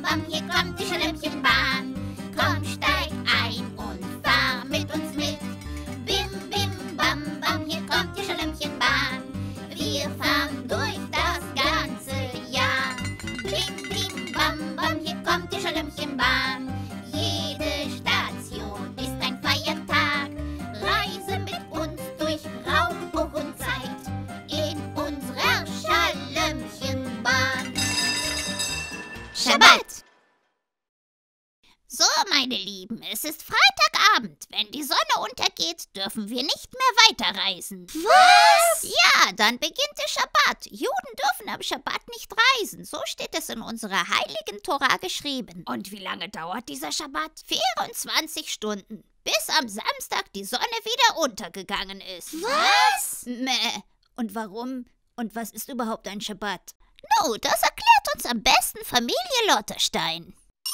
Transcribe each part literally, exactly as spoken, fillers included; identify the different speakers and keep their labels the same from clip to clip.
Speaker 1: bam, hier kommt die Schlemmchenbahn. Komm, steig ein und fahr mit uns mit. Bim, bim, bam, bam, hier kommt die Schlemmchenbahn. Wir fahren durch das ganze Jahr. Bim, bim, bam, bam, hier kommt die Schlemmchenbahn. Jede Station ist ein Feiertag. Reise mit uns durch Raum, Buch und Zeit in unserer Schlemmchenbahn. Schabbat! So, meine Lieben, es ist Freitagabend. Wenn die Sonne untergeht, dürfen wir nicht mehr weiterreisen.
Speaker 2: Was?
Speaker 1: Ja, dann beginnt der Schabbat. Juden dürfen am Schabbat nicht reisen. So steht es in unserer heiligen Tora geschrieben. Und wie lange dauert dieser Schabbat? vierundzwanzig Stunden. Bis am Samstag die Sonne wieder untergegangen ist.
Speaker 2: Was?
Speaker 1: Mäh. Und warum? Und was ist überhaupt ein Schabbat? No, das erklärt uns am besten Familie Lotterstein.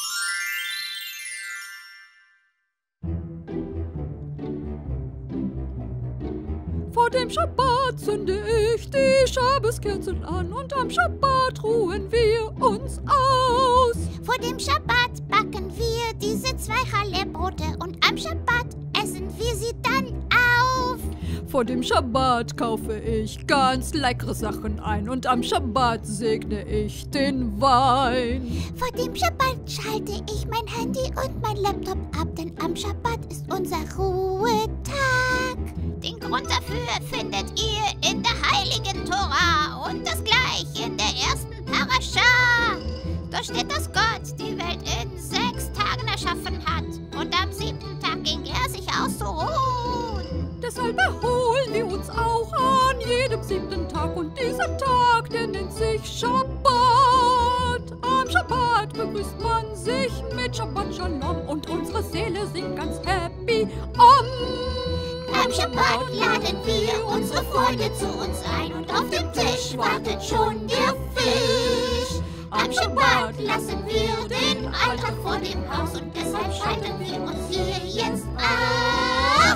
Speaker 3: Vor dem Schabbat zünde ich die Schabeskerzen an und am Schabbat ruhen wir uns aus.
Speaker 1: Vor dem Schabbat backen wir diese zwei Challah-Brote und am Schabbat essen wir sie dann auf.
Speaker 3: Vor dem Schabbat kaufe ich ganz leckere Sachen ein und am Schabbat segne ich den Wein.
Speaker 1: Vor dem Schabbat schalte ich mein Handy und mein Laptop ab, denn am Schabbat ist unser Ruhetag. Den Grund dafür findet ihr in der heiligen Tora und das gleich in der ersten Parascha. Da steht, dass Gott die Welt in sechs Tagen erschaffen hat und am siebten Tag ging er sich auszuruhen.
Speaker 3: Deshalb erholen wir uns auch an jedem siebten Tag und dieser Tag, der nennt sich Schabbat. Am Schabbat begrüßt man sich mit Shabbat Shalom und unsere Seele singt ganz happy Om.
Speaker 1: Am Schabbat laden wir unsere Freunde zu uns ein und auf dem Tisch wartet schon der Fisch. Am Schabbat lassen wir den Alltag vor dem Haus und deshalb schalten wir uns hier jetzt aus.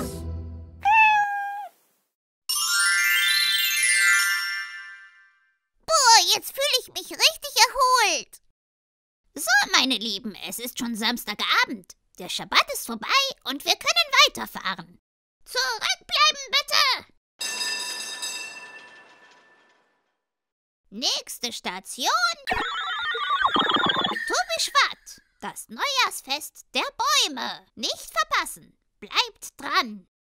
Speaker 1: Boah, jetzt fühle ich mich richtig erholt. So, meine Lieben, es ist schon Samstagabend. Der Schabbat ist vorbei und wir können weiterfahren. Zurückbleiben, bitte! Nächste Station. Tu B'Shvat, das Neujahrsfest der Bäume. Nicht verpassen. Bleibt dran.